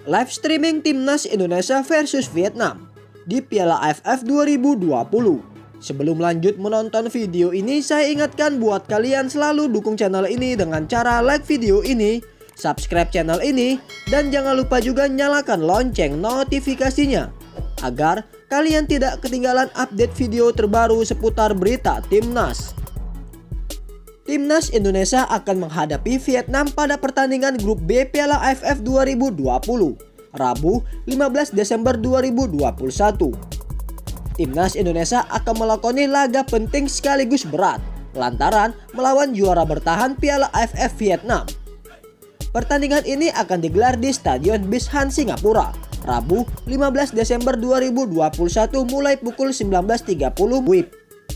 live streaming Timnas Indonesia versus Vietnam di Piala AFF 2020. Sebelum lanjut menonton video ini, saya ingatkan buat kalian selalu dukung channel ini dengan cara like video ini, subscribe channel ini, dan jangan lupa juga nyalakan lonceng notifikasinya agar kalian tidak ketinggalan update video terbaru seputar berita Timnas. Timnas Indonesia akan menghadapi Vietnam pada pertandingan grup B Piala AFF 2020, Rabu 15 Desember 2021. Timnas Indonesia akan melakoni laga penting sekaligus berat lantaran melawan juara bertahan Piala AFF Vietnam. Pertandingan ini akan digelar di Stadion Bishan Singapura, Rabu 15 Desember 2021 mulai pukul 19.30 WIB.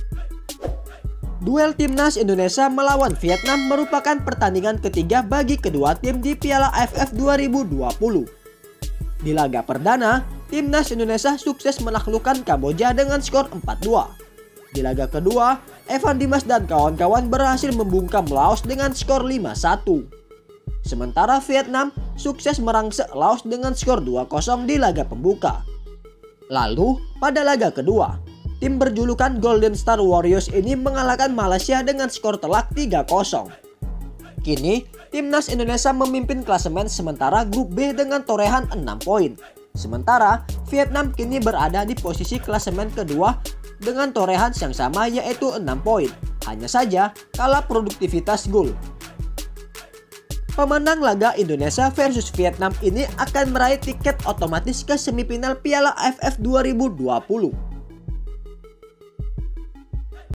Duel Timnas Indonesia melawan Vietnam merupakan pertandingan ketiga bagi kedua tim di Piala AFF 2020. Di laga perdana, Timnas Indonesia sukses menaklukkan Kamboja dengan skor 4-2. Di laga kedua, Evan Dimas dan kawan-kawan berhasil membungkam Laos dengan skor 5-1. Sementara Vietnam sukses merangsek Laos dengan skor 2-0 di laga pembuka. Lalu, pada laga kedua, tim berjulukan Golden Star Warriors ini mengalahkan Malaysia dengan skor telak 3-0. Kini, Timnas Indonesia memimpin klasemen sementara grup B dengan torehan 6 poin. Sementara, Vietnam kini berada di posisi klasemen kedua dengan torehan yang sama yaitu 6 poin. Hanya saja kalah produktivitas gol. Pemenang laga Indonesia versus Vietnam ini akan meraih tiket otomatis ke semifinal Piala AFF 2020.